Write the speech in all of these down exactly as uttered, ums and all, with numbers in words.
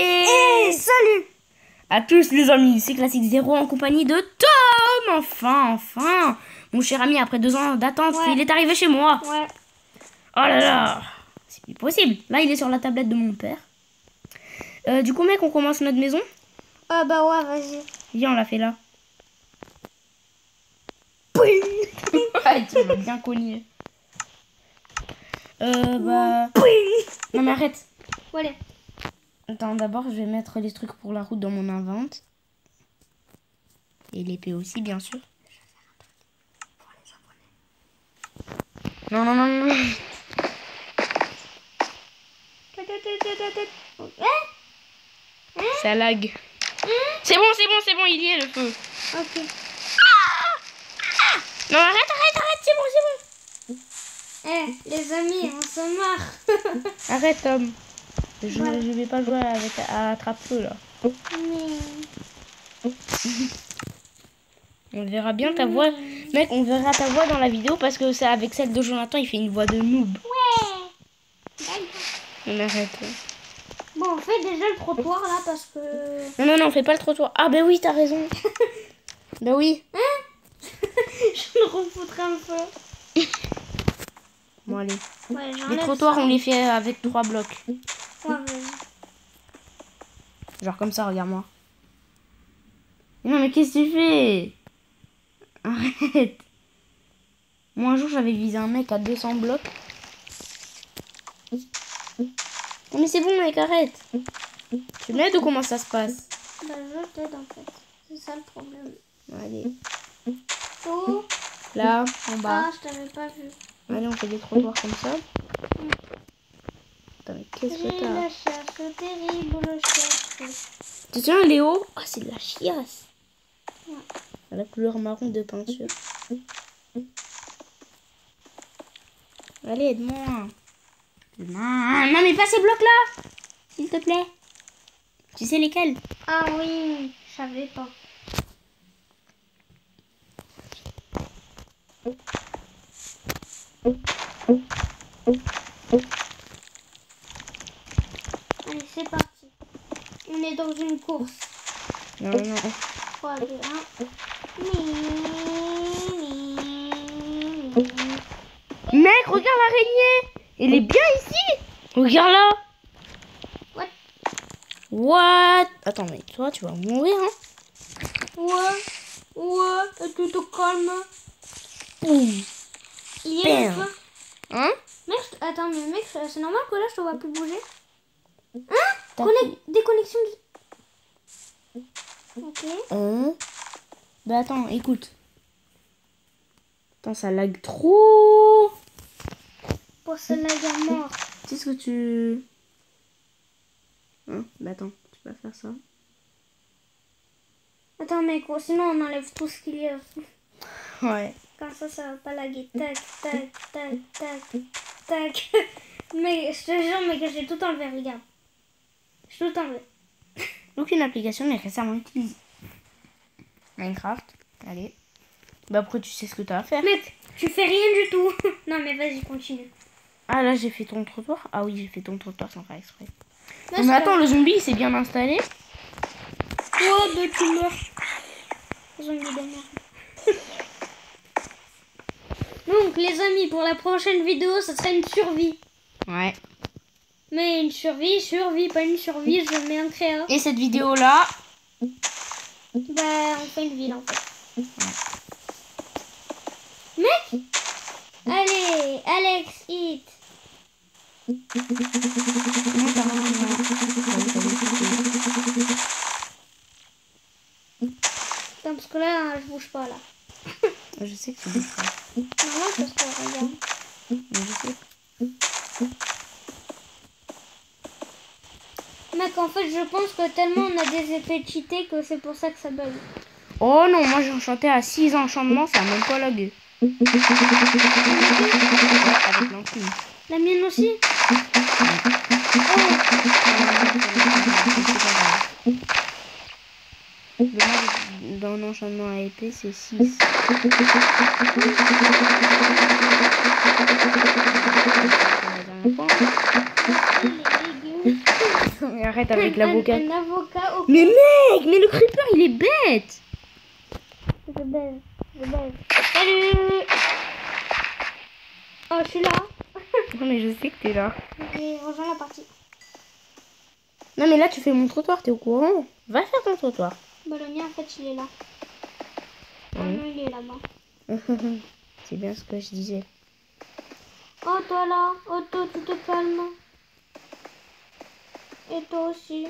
Et... Et salut à tous les amis, c'est Classique Zéro en compagnie de Tom. Enfin, enfin, mon cher ami, après deux ans d'attente, Ouais. il est arrivé chez moi. Ouais. Oh là là, c'est plus possible. Là, il est sur la tablette de mon père. Euh, du coup, mec, on commence notre maison. Ah bah ouais, vas-y. Viens, on l'a fait là. Ouais, tu m'as bien cogné. Euh, bah... Non mais arrête. Voilà. Attends, d'abord, je vais mettre les trucs pour la route dans mon invente. Et l'épée aussi, bien sûr. Non, non, non, non. Ça lag. C'est bon, c'est bon, c'est bon, il y est le feu. Ok. Non, arrête, arrête, arrête, c'est bon, c'est bon. Eh, les amis, on se marre. Arrête, Tom. Je, Voilà. je vais pas jouer avec à attrape-feu là. Mais... On verra bien ta voix. Mec, on verra ta voix dans la vidéo parce que c'est avec celle de Jonathan, il fait une voix de noob. Ouais. On arrête. Bon, on fait déjà le trottoir là parce que... Non, non, non, on fait pas le trottoir. Ah, bah oui, t'as raison. Bah oui. Je me refoutrai un peu. Bon, allez. Ouais, Les j'enlève trottoirs, ça. on les fait avec trois blocs. Ouais, vas-y. Genre comme ça, regarde-moi. Non, mais qu'est-ce que tu fais? Arrête. Moi, un jour, j'avais visé un mec à deux cents blocs. Non, mais c'est bon, mec, arrête. Tu m'aides ou comment ça se passe? Bah, je t'aide en fait. C'est ça le problème. Allez. Oh. Là, en bas. Ah, je t'avais pas vu. Allez, on fait des trottoirs comme ça. Attends, mais qu'est-ce que J'ai t'as? la chasse, terrible chasse. Tu tiens, Léo? Ah, c'est de la chiasse. Ouais. À la couleur marron de peinture. Allez, aide-moi. Non, non, mais pas ces blocs-là. S'il te plaît. Tu sais lesquels? Ah oui, je savais pas. Allez, c'est parti. On est dans une course. Non, non, non. trois, deux, un. Mec, regarde l'araignée. Elle est bien ici. Regarde là. What? What? Attends, mais toi, tu vas mourir, hein? Ouais, ouais, et tu te calmes. Boum. Il y a Bam. une fois. Hein? Mec, je- attends, mais mec, c'est normal que là je te vois plus bouger. Hein? T'as Connect... Déconnexion de... Ok. Hein? Bah attends, écoute. Attends, ça lag trop. Pour celle-là, il est mort. Tu sais ce que tu... Hein? Bah attends, tu vas faire ça. Attends, mec, oh, sinon on enlève tout ce qu'il y a. Ouais. Comme ça, ça va pas laguer. Tac, tac, tac, tac, tac. Mais je te jure, mec, j'ai tout enlevé, regarde. J'ai tout enlevé. Aucune application n'est récemment utilisée. Minecraft. Allez. Bah après, tu sais ce que t'as à faire. Mec, tu fais rien du tout. Non, mais vas-y, continue. Ah là, j'ai fait ton trottoir. Ah oui, j'ai fait ton trottoir sans faire exprès. Là, Non, mais attends, le zombie, il s'est bien installé. Oh, de tu meurs. Zombie de merde. Donc, les amis, pour la prochaine vidéo, ça sera une survie. Ouais. Mais une survie, survie, pas une survie, je mets un créa. Et cette vidéo-là... Bah, on fait une ville en fait. Mec, allez, Alex, hit. Attends, parce que là, je bouge pas là. Je sais que tu bouges pas. Normal, parce que regarde. Mais je sais. Mec, en fait, je pense que tellement on a des effets cheatés que c'est pour ça que ça bug. Oh non, moi j'ai enchanté à six enchantements, ça a même pas lagué. Ouais, avec l'enclume. La mienne aussi. Le dans l'enchantement à épée, c'est six. La dernière fois. Il est dégueu. Mais arrête avec l'avocat. Un, un avocat au... Mais mec, mais le creeper, il est bête. Je baise, je baise. Salut. Oh, je suis là. Non, mais je sais que t'es là. J'ai rejoint la partie. Non, mais là, tu fais mon trottoir, t'es au courant? Va faire ton trottoir. Bah, le mien, en fait, il est là. Ah Oui. non, il est là-bas. C'est bien ce que je disais. Oh, toi là. Oh, toi, tu te calmes. Et toi aussi.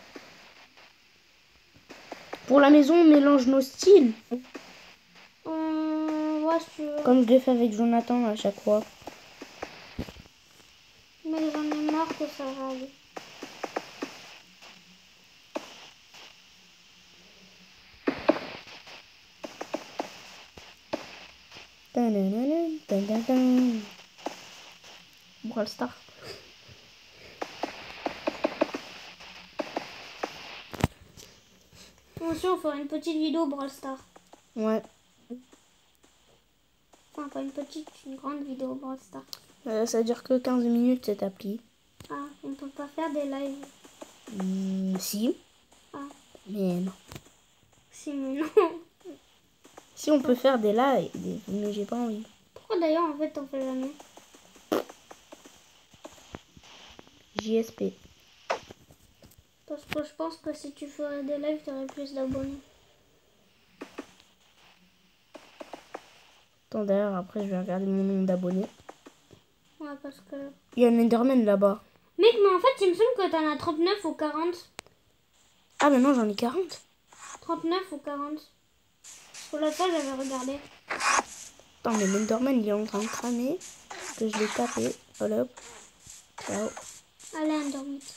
Pour la maison, on mélange nos styles. Hum, ouais, si tu veux. Comme je le fais avec Jonathan à chaque fois. Mais j'en ai marre que ça râle. Brawl Stars. Aussi, on fera une petite vidéo Brawl Stars. Ouais. Enfin, pas une petite, une grande vidéo Brawl Stars. Euh, ça dure que quinze minutes cette appli. Ah, on peut pas faire des lives. Hmm, si. Ah, Mais non. si, mais non. Si on peut faire des lives, mais j'ai pas envie. Pourquoi d'ailleurs, en fait, on fait jamais? J S P. Parce que je pense que si tu ferais des lives, tu aurais plus d'abonnés. Attends, d'ailleurs, après, je vais regarder mon nombre d'abonnés. Ouais, parce que... Il y a un Enderman là-bas. Mec, mais en fait, il me semble que t'en as trente-neuf ou quarante. Ah, mais non, j'en ai quarante. trente-neuf ou quarante. Pour la fois, j'avais regardé. Attends, mais l'Enderman, il est en train de cramer. Que je l'ai tapé. Voilà, hop. Ciao. Allez, Endermite.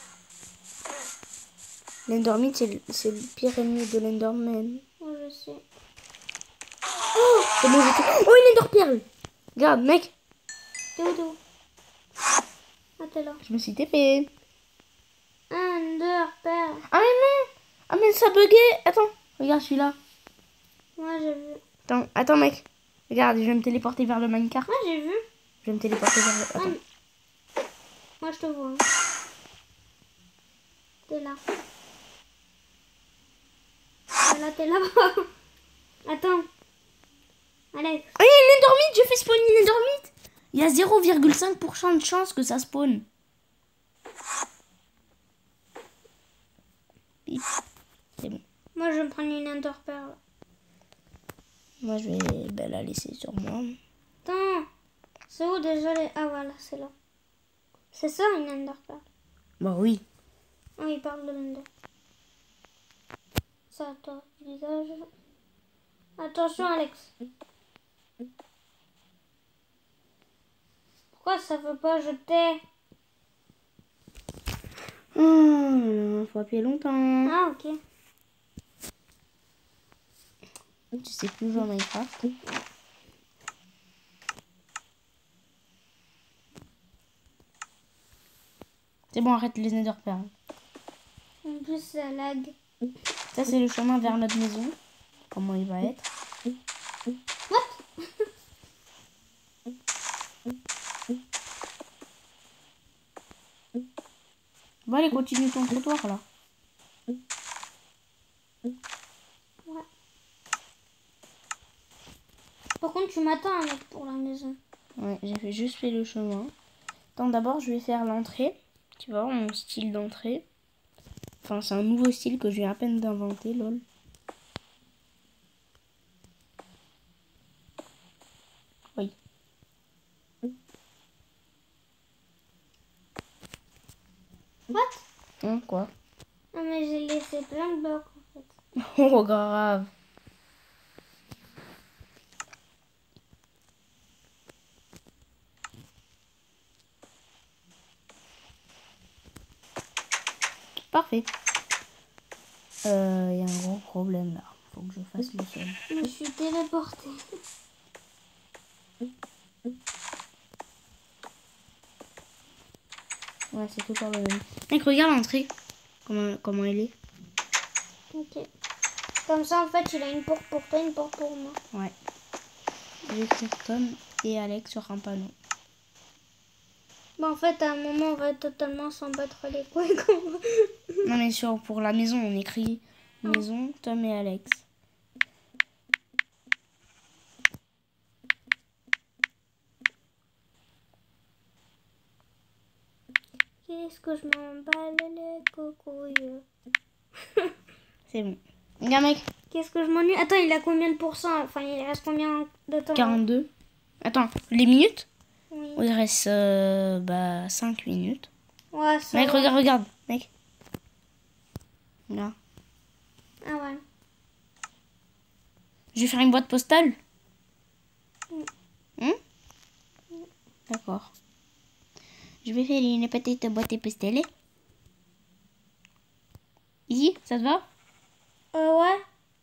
L'Enderman, c'est le, c'est le pire ennemi de l'Enderman. Ouais, je sais. Oh, c'est bon, j'ai tout. Oh, une Enderpearl. Regarde, mec. T'es où, t'es où? Ah, t'es là. Je me suis T P. Enderpearl. Ah, mais non. Ah, mais ça buguait. Attends, regarde, je suis là. Moi, j'ai vu. Attends, attends, mec. Regarde, je vais me téléporter vers le minecart. Moi, j'ai vu. Je vais me téléporter vers le... Ah, Attends. mais- Moi, je te vois. Hein. T'es là. Ah, là, t'es là-bas. Attends. Alex. Ah, il y a une Endermite. Je fais spawn une Endermite. Il y a zéro virgule cinq pour cent de chance que ça spawn. Bip. C'est bon. Moi, je vais me prendre une Enderpearl. Moi, je vais ben, la laisser sur moi. Attends. C'est où déjà les... Ah, voilà, c'est là. C'est ça, une Enderpearl. Bah oui. Ah, il parle de l'Ender. Ça, toi, du visage. Attention, Alex. Pourquoi ça veut pas jeter? Oh, faut appuyer longtemps. Ah, ok. Tu sais plus jouer à Minecraft. C'est bon, arrête les Enderpearl. En plus, ça lag. Ça, c'est le chemin vers notre maison. Comment il va être. What? Bon, allez, continue ton trottoir, là. Ouais. Par contre, tu m'attends, mec, pour la maison. Ouais, j'ai fait, juste fait le chemin. Attends, d'abord, je vais faire l'entrée. Tu vas voir mon style d'entrée. Enfin, c'est un nouveau style que je viens à peine d'inventer, lol. Oui. What? Hein, quoi? Ah, mais j'ai laissé plein de blocs, en fait. Oh, grave. Parfait. Il euh, y a un gros problème là. Faut que je fasse le sol. Je me suis téléportée. Ouais, c'est tout par le même. Mec, regarde l'entrée. Comment, comment elle est. Ok. Comme ça, en fait, il a une porte pour toi, une porte pour moi. Ouais. Je vais écrire Tom et Alex sur un panneau. Bah, en fait, à un moment, on va totalement s'en battre les couilles. Quoi. Non, mais sur, pour la maison, on écrit maison, Tom et Alex. Qu'est-ce que je m'emballe les cocouilles. C'est bon. Regarde, mec. Qu'est-ce que je m'ennuie. Attends, il a combien de pourcents? Enfin, il reste combien de temps? quarante-deux. Attends, les minutes? Oui. Il reste euh, bah, cinq minutes. Ouais, ça Mec, va. regarde, regarde. Mec. Là. Ah ouais. Je vais faire une boîte postale. Mm. Hum D'accord. Je vais faire une petite boîte postale. Ici, ça te va? Euh, ouais.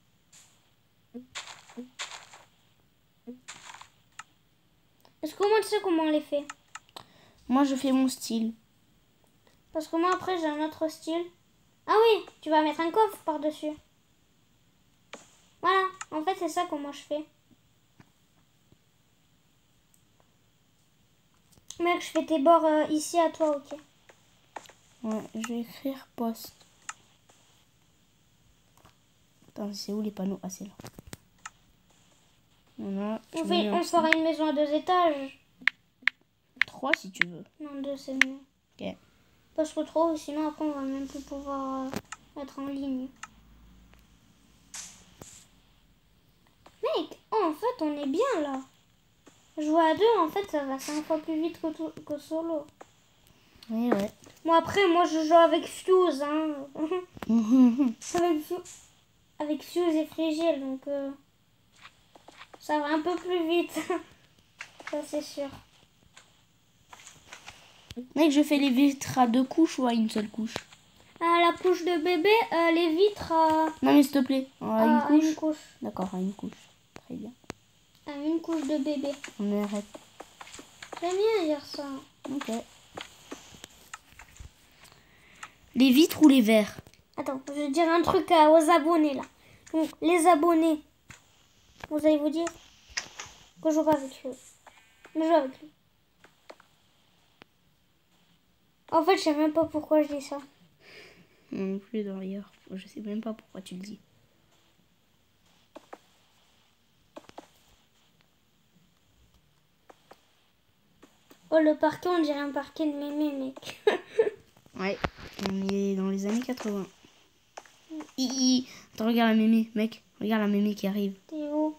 Est-ce que moi, tu sais comment on les fait? Moi, je fais mon style. Parce que moi, après, j'ai un autre style. Ah oui, tu vas mettre un coffre par-dessus. Voilà, en fait, c'est ça que moi je fais. Mec, je fais tes bords euh, ici à toi, ok? Ouais, je vais écrire poste. Attends, c'est où les panneaux? Ah, c'est là. Voilà, tu On, me fait, mets on en fera une maison à deux étages. trois si tu veux. Non, deux, c'est mieux. Ok. Parce que trop, sinon après, on va même plus pouvoir euh, être en ligne. Mec, oh, en fait, on est bien là. Jouer à deux, en fait, ça va cinq fois plus vite que, tout, que solo. Oui, ouais. Bon, après, moi, je joue avec Fuse, hein. avec, Fu- avec Fuse et Frigile, donc euh, ça va un peu plus vite. Ça, c'est sûr. Mec, je fais les vitres à deux couches ou à une seule couche? À la couche de bébé, euh, les vitres à, Non, mais s'il te plaît, à à- une à couche. une couche. D'accord, à une couche. Très bien. À une couche de bébé. On arrête. J'aime bien dire ça. Ok. Les vitres ou les verres? Attends, je vais dire un truc à- aux abonnés là. Donc, les abonnés, vous allez vous dire que je joue pas avec eux. Mais je joue avec lui. En fait, je sais même pas pourquoi je dis ça. Non plus d'ailleurs. Je sais même pas pourquoi tu le dis. Oh, le parquet, on dirait un parquet de mémé, mec. Ouais. On est dans les années quatre-vingts. Hi, hi. Attends, regarde la mémé, mec. Regarde la mémé qui arrive. T'es où?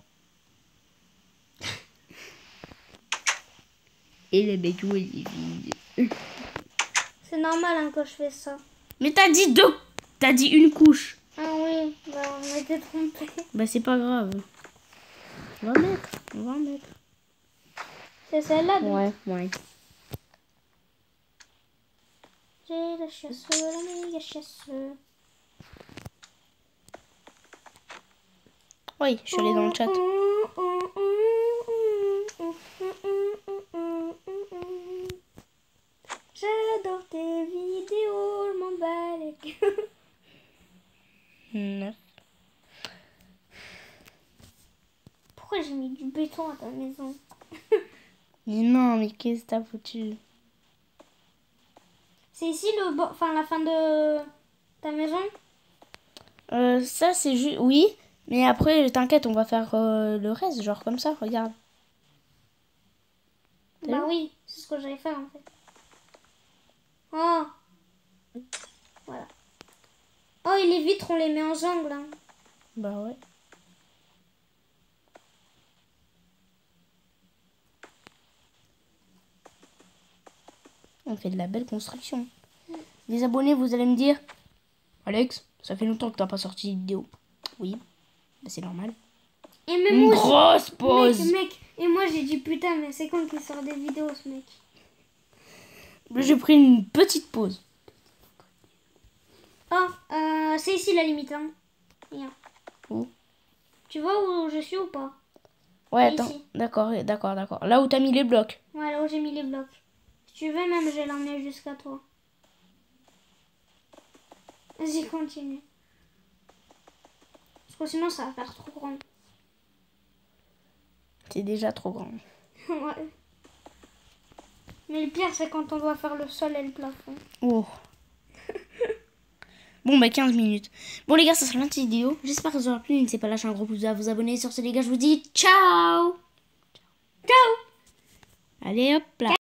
Et le bétou, il est vide. C'est normal hein, que je fais ça. Mais t'as dit deux. T'as dit une couche. Ah oui, bah, on était trompés. Bah c'est pas grave. On va mettre. On va mettre. C'est celle-là donc. Ouais, ouais. J'ai la chasse, la méga chasse. Oui, je suis allée dans le chat. J'adore tes vidéos, je m'en bats les couilles. neuf. Pourquoi j'ai mis du béton à ta maison? Mais non, mais qu'est-ce que t'as foutu? C'est ici le bo- enfin la fin de ta maison? Euh, ça c'est juste... Oui, mais après, t'inquiète, on va faire euh, le reste, genre comme ça, regarde. T'as Bah vu? oui, c'est ce que j'allais faire en fait. Oh. Voilà. Oh, et les vitres, on les met en angle. Hein. Bah ouais. On fait de la belle construction. Les abonnés, vous allez me dire, Alex, ça fait longtemps que t'as pas sorti de vidéo. Oui, bah c'est normal. Et même Une moi, grosse mec, pause. mec, et moi j'ai dit putain, mais c'est quand qu'il sort des vidéos ce mec? J'ai pris une petite pause. Oh, euh, c'est ici la limite. Hein. Regarde. Où? Tu vois où je suis ou pas? Ouais, Ici. attends. D'accord, d'accord, d'accord. Là où t'as mis les blocs. Ouais, là où j'ai mis les blocs. Si tu veux, même je vais l'emmener jusqu'à toi. Vas-y, continue. Parce que sinon, ça va faire trop grand. C'est déjà trop grand. Ouais. Mais le pire, c'est quand on doit faire le sol et le plafond. Oh. Bon, bah quinze minutes. Bon, les gars, ça sera la petite vidéo. J'espère que ça vous aura plu. N'hésitez pas à lâcher un gros pouce à vous abonner. Sur ce, les gars, je vous dis ciao. Ciao. Allez, hop là.